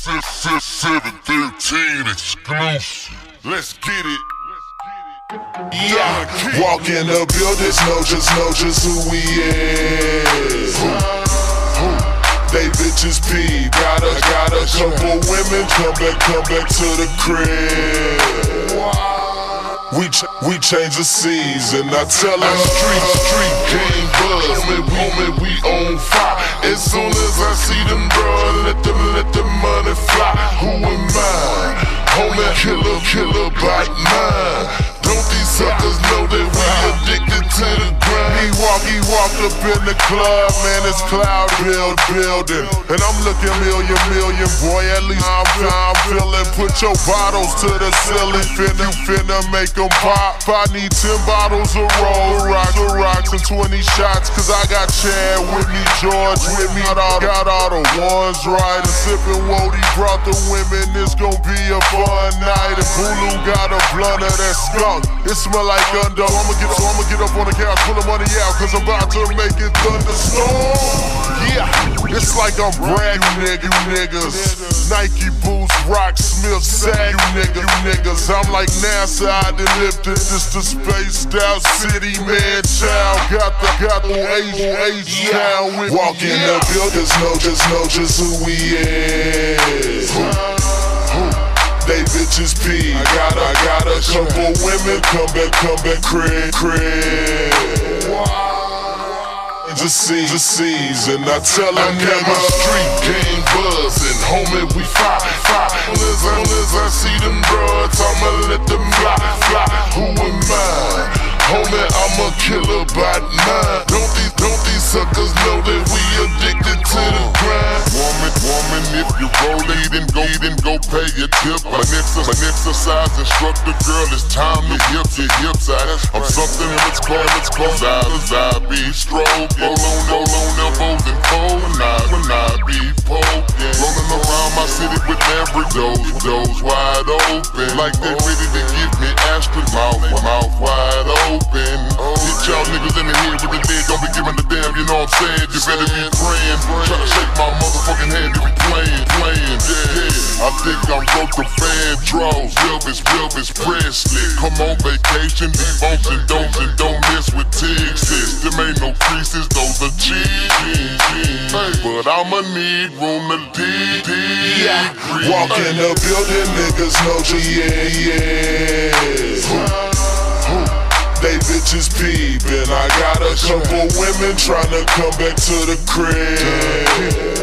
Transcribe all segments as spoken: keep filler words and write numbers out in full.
seven thirteen exclusive. Let's get it. Yeah, walk in the building, know just, know just who we is. Who? Who? They bitches pee, got a, got a couple women, come back, come back to the crib. We ch we change the season, I tell them street, street game buzz, man, we, man, we on fire. As soon as I see them, bro, let them, let the money fly. Who am I? Homie, killer, killer, bite mine. Don't these suckers know that we addicted to the grind? He walk, he walked up in the club, man, it's cloud build, building. And I'm looking million, million, boy, at least I'm, I'm feeling. Put your bottles to the ceiling, finna, finna make them pop. I need ten bottles of roll, rock, rocks, and twenty shots, cause I got Chad with me, George with me. Got all, got all the ones right, and sipping Wody brought the women, it's gon' be a fun night. And Bulu got a blunt of that skunk. It smell like under. I'ma get, so I'ma get up on the couch, pull the money out, cause I'm about to make it thunderstorm. Yeah, it's like I'm brand new nigga, you niggas. Nike boots, Rock Smith, sag, you nigga, you niggas. I'm like NASA, I done lifted this to spaced out city, man, child. Got the, got the H, H town with me. Walk in the buildings, know just, know just who we is. Who? Who? They bitches pee. I got, I got a couple women, come back, come back, crib, crib. Just see, just season, I tell them that my street game buzzing, homie, we fire, fire. As long as I see them broads, I'ma let them fly, fly. Who am I? Homie, I'm a killer by nine. Don't these, don't these suckers know that we addicted to the grind? Woman, woman, if you rollin', then go, then go pay your tip. My next, my exercise instructor, girl, it's time to hips, your hips out. I'm something that's called, it's called eyes, I be stroke. Roll on, roll on elbows and fold, when I, when I be poke. Rolling around my city with every dose, doors wide open. Like they ready to give me Astrid, mouth, mouth wide open. Hit y'all niggas in the head with the lid, don't be giving a damn, you know what I'm saying? You better be praying, tryna shake my motherfucking hand, you be playing, playing, yeah. I think I'm broke the fan draws, Elvis, Elvis Presley. Come on vacation, leave bumps and don'ts and don't mess with Texas. Them ain't no creases, those are cheese. But I'ma need room to dig, dig. Yeah. Walk in the building, niggas know G is. Who? Who? They bitches peepin'. I got a couple women tryna come back to the crib.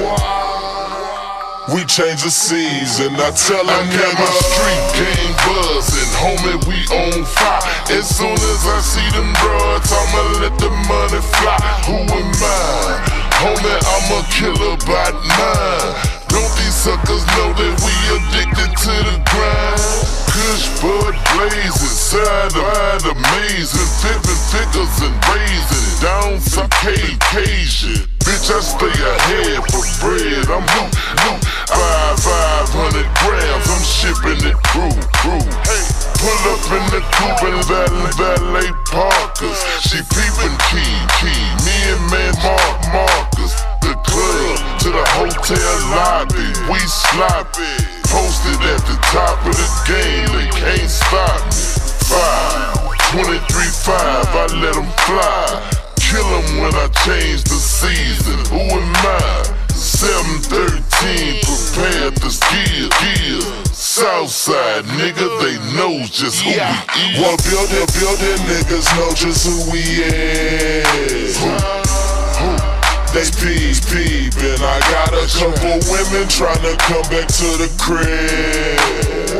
We change the season, I tell them that my street game buzzing, homie, we on fire. As soon as I see them broads, I'ma let the money fly. Who am I? Homie, I'm a killer by nine. Don't these suckers know that we addicted to the grind? Kush, bud, blazing, side of amazing, flipping figures and raising, down some Caucasian. Bitch, I stay ahead for bread. I'm loot, loot, five, five hundred grams. I'm shipping it through, through. Hey, pull up in the coupe and valet, valet Parkers. She peeping key, key. Me and man Mark Marcus. The club to the hotel lobby, we sloppy. Posted at the top of the game, they can't stop me. Five, twenty-three, five, I let them fly. Kill them when I change the season. Who am I? seven thirteen, prepared to skill, skill. Southside, nigga, they know just who yeah. we is. Well, building, building niggas know just who we is. Who? Who? They peep, peepin'. I got a couple women tryna come back to the crib.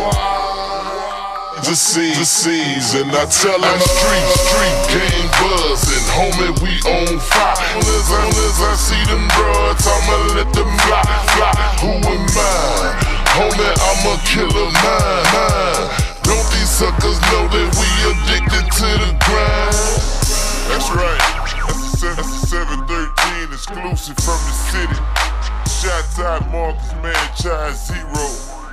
Just see, the season, I tell them street, street game buzzing, homie, we on fire. As long as I see them broads, I'ma let them fly, fly. Who am I? Homie, I'm a killer, mine, mine. Don't these suckers know that we addicted to the grind? That's right, that's the seven thirteen exclusive from the city. Shout out Marcus, man, Chai Zero.